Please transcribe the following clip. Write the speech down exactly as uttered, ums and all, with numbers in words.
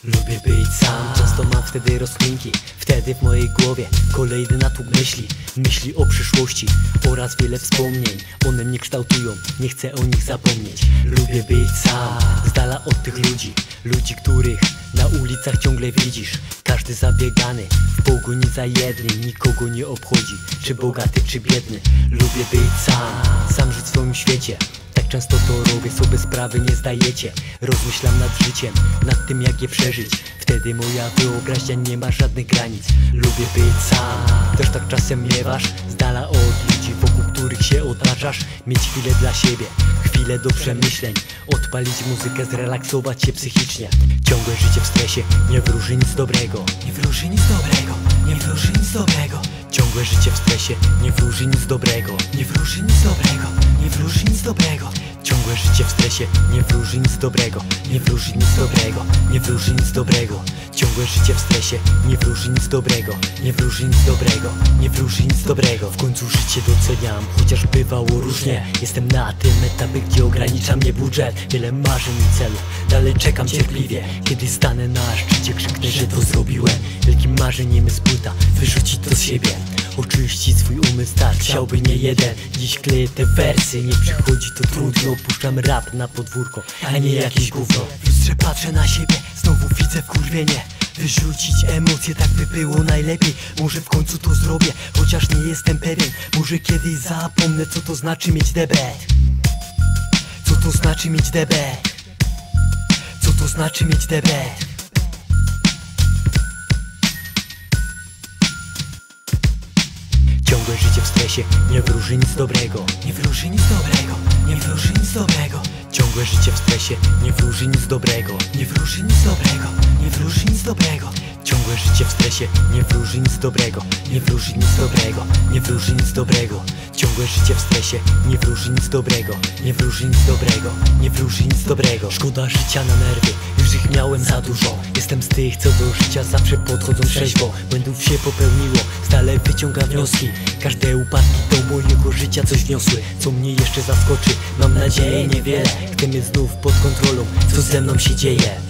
Lubię być sam, często mam wtedy rozkminki. Wtedy w mojej głowie kolejny natłok myśli. Myśli o przyszłości oraz wiele wspomnień. One mnie kształtują, nie chcę o nich zapomnieć. Lubię być sam, z dala od tych ludzi. Ludzi, których na ulicach ciągle widzisz. Każdy zabiegany, w pogoni za jednym. Nikogo nie obchodzi, czy bogaty, czy biedny. Lubię być sam, sam żyć w swoim świecie. Tak często to robię, sobie sprawy nie zdajecie. Rozmyślam nad życiem, nad tym jak je przeżyć. Wtedy moja wyobraźnia nie ma żadnych granic. Lubię być sam, też tak czasem miewasz. Z dala od ludzi, wokół których się otaczasz. Mieć chwilę dla siebie, chwilę do przemyśleń. Odpalić muzykę, zrelaksować się psychicznie. Ciągłe życie w stresie nie wróży nic dobrego. Nie wróży nic dobrego, nie wróży nic dobrego. Ciągłe życie w stresie nie wróży nic dobrego. Nie wróży nic dobrego, nie wróży nic dobrego. Ciągłe życie w stresie nie wróży nic dobrego. Nie wróży nic dobrego, nie wróży nic dobrego. Ciągłe życie w stresie nie wróży nic dobrego. Nie wróży nic dobrego, nie wróży nic dobrego. W końcu życie doceniam, chociaż bywało różnie. Jestem na tym etapie, gdzie ogranicza mnie budżet. Wiele marzeń i celów, dalej czekam cierpliwie. Kiedy stanę na szczycie, krzyknę, że to zrobiłem. Wielkim marzeniem jest płyta, wyrzucić to z siebie. Oczyścić swój umysł, tak chciałby nie jeden. Dziś kleję te wersy, nie przychodzi to trudno. Puszczam rap na podwórko, a nie jakieś gówno. W lustrze patrzę na siebie, znowu widzę wkurwienie. Wyrzucić emocje, tak by było najlepiej. Może w końcu to zrobię, chociaż nie jestem pewien. Może kiedyś zapomnę, co to znaczy mieć debet. Co to znaczy mieć debet? Co to znaczy mieć debet? Ciągłe życie w stresie nie wróży nic dobrego. Nie wróży nic dobrego, nie wróży nic dobrego. Ciągłe życie w stresie nie wróży nic dobrego. Nie wróży nic dobrego, nie wróży nic dobrego. Ciągłe życie w stresie nie wróży nic dobrego. Nie wróży nic dobrego, nie wróży nic dobrego. Ciągłe życie w stresie nie wróży nic dobrego. Nie wróży nic dobrego, nie wróży nic dobrego. Szkoda życia na nerwy, już ich miałem za dużo. Jestem z tych, co do życia zawsze podchodzą trzeźwo. Błędów się popełniło, stale wyciągam wnioski. Każde upadki do mojego życia coś wniosły. Co mnie jeszcze zaskoczy, mam nadzieję niewiele. Chcę mieć znów pod kontrolą, co ze mną się dzieje.